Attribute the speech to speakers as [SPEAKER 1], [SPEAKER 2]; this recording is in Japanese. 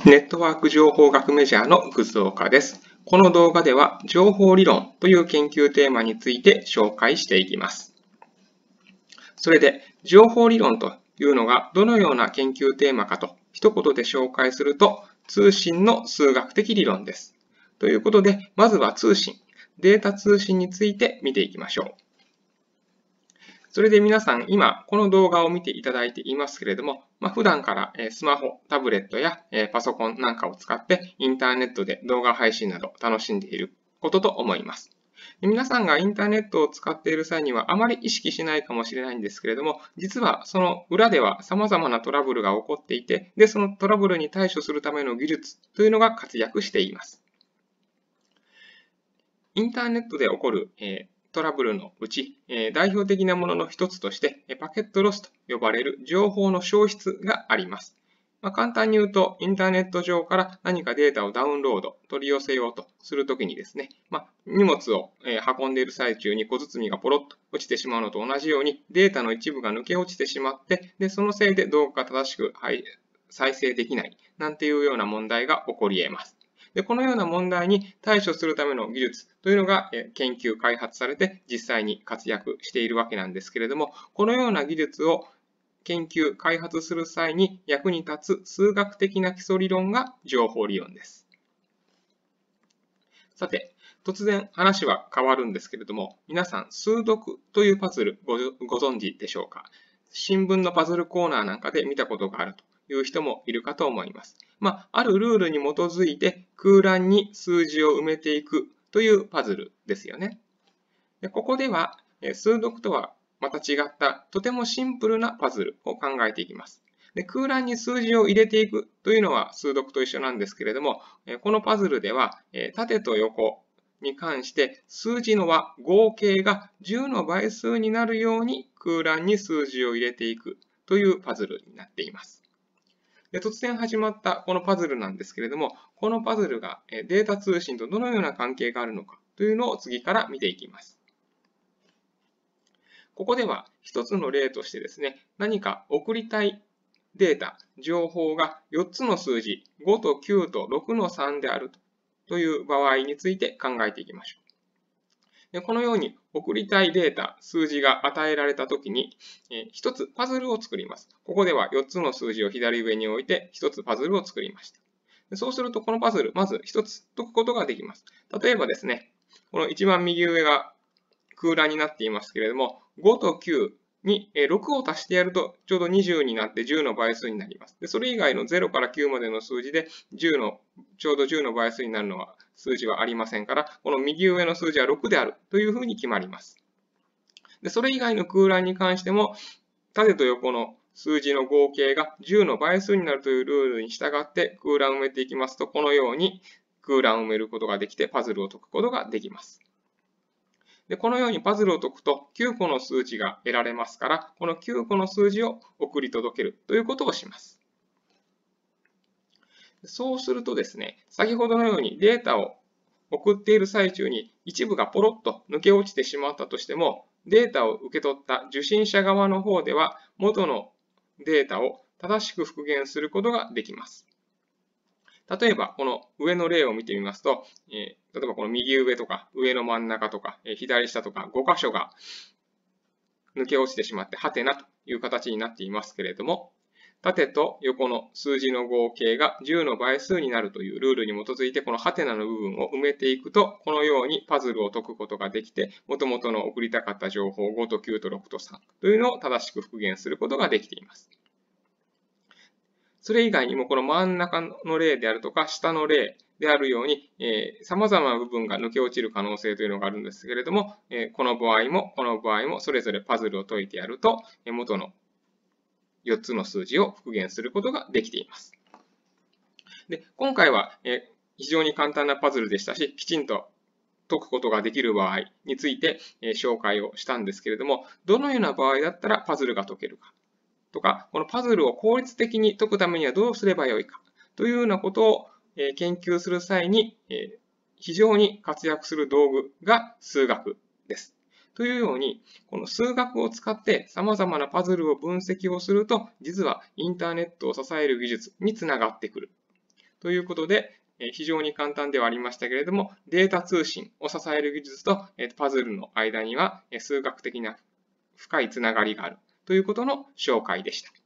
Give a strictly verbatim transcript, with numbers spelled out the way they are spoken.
[SPEAKER 1] ネットワーク情報学メジャーの葛岡です。この動画では情報理論という研究テーマについて紹介していきます。それで情報理論というのがどのような研究テーマかと一言で紹介すると、通信の数学的理論です。ということで、まずは通信、データ通信について見ていきましょう。それで皆さん、今、この動画を見ていただいていますけれども、まあ、普段からスマホ、タブレットやパソコンなんかを使ってインターネットで動画配信など楽しんでいることと思います。皆さんがインターネットを使っている際にはあまり意識しないかもしれないんですけれども、実はその裏では様々なトラブルが起こっていて、で、そのトラブルに対処するための技術というのが活躍しています。インターネットで起こる、えートラブルのうち、代表的なものの一つとして、パケットロスと呼ばれる情報の消失があります。まあ、簡単に言うと、インターネット上から何かデータをダウンロード、取り寄せようとするときにですね、まあ、荷物を運んでいる最中に小包がポロッと落ちてしまうのと同じように、データの一部が抜け落ちてしまって、でそのせいで動画が正しく再生できないなんていうような問題が起こり得ます。でこのような問題に対処するための技術というのが研究開発されて実際に活躍しているわけなんですけれども、このような技術を研究開発する際に役に立つ数学的な基礎理論が情報理論です。さて、突然話は変わるんですけれども、皆さん数読というパズル ご, ご存知でしょうか？新聞のパズルコーナーなんかで見たことがあるという人もいるかと思います。まあ、あるルールに基づいて空欄に数字を埋めていくというパズルですよね。でここでは数読とはまた違ったとてもシンプルなパズルを考えていきます。で空欄に数字を入れていくというのは数読と一緒なんですけれども、このパズルでは縦と横に関して数字の和、合計がじゅうの倍数になるように空欄に数字を入れていくというパズルになっています。で突然始まったこのパズルなんですけれども、このパズルがデータ通信とどのような関係があるのかというのを次から見ていきます。ここでは一つの例としてですね、何か送りたいデータ、情報がよっつの数字、ごときゅうとろくのさんであるという場合について考えていきましょう。でこのように送りたいデータ、数字が与えられたときに、一つパズルを作ります。ここではよっつの数字を左上に置いて一つパズルを作りました。そうするとこのパズル、まず一つ解くことができます。例えばですね、この一番右上が空欄になっていますけれども、ごときゅうにろくを足してやるとちょうどにじゅうになってじゅうの倍数になります。でそれ以外のゼロからきゅうまでの数字でじゅうのちょうどじゅうの倍数になるのは数字はありませんから、この右上の数字はろくであるというふうに決まります。でそれ以外の空欄に関しても、縦と横の数字の合計がじゅうの倍数になるというルールに従って空欄を埋めていきますと、このように空欄を埋めることができてパズルを解くことができます。でこのようにパズルを解くときゅうこの数字が得られますから、このきゅうこの数字を送り届けるということをします。そうするとですね、先ほどのようにデータを送っている最中に一部がポロッと抜け落ちてしまったとしても、データを受け取った受信者側の方では元のデータを正しく復元することができます。例えば、この上の例を見てみますと、えー、例えばこの右上とか上の真ん中とか、えー、左下とかご箇所が抜け落ちてしまってハテナという形になっていますけれども、縦と横の数字の合計がじゅうの倍数になるというルールに基づいて、このハテナの部分を埋めていくと、このようにパズルを解くことができて、元々の送りたかった情報ごときゅうとろくとさんというのを正しく復元することができています。それ以外にもこの真ん中の例であるとか下の例であるように、えー、様々な部分が抜け落ちる可能性というのがあるんですけれども、えー、この場合もこの場合もそれぞれパズルを解いてやると元のよっつの数字を復元することができています。で今回は、えー、非常に簡単なパズルでしたし、きちんと解くことができる場合について、えー、紹介をしたんですけれども、どのような場合だったらパズルが解けるかとか、このパズルを効率的に解くためにはどうすればよいかというようなことを研究する際に非常に活躍する道具が数学です。というように、この数学を使って様々なパズルを分析をすると、実はインターネットを支える技術につながってくるということで、非常に簡単ではありましたけれども、データ通信を支える技術とパズルの間には数学的な深いつながりがあるということの紹介でした。